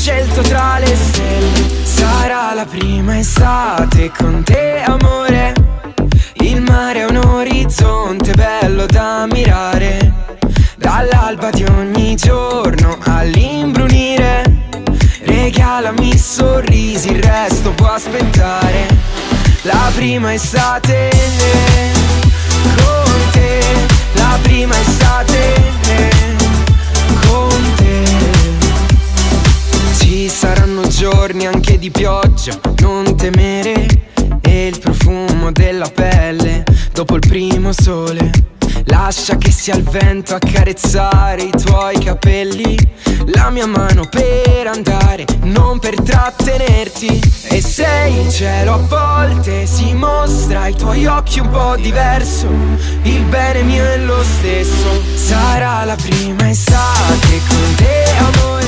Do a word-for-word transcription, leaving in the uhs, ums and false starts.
scelto tra le stelle. Sarà la prima estate con te, amore. Il mare è un orizzonte bello da ammirare, dall'alba di ogni giorno all'imbrunire. Regalami sorrisi, il resto può aspettare. La prima estate con te, la prima estate con te. Ci saranno giorni anche di pioggia, non temere. E il profumo della pelle dopo il primo sole. Lascia che sia il vento a carezzare i tuoi capelli, la mia mano per andare, non per trattenerti. E se il cielo a volte si mostra ai tuoi occhi un po' diverso, il bene mio è lo stesso. Sarà la prima estate con te, amore.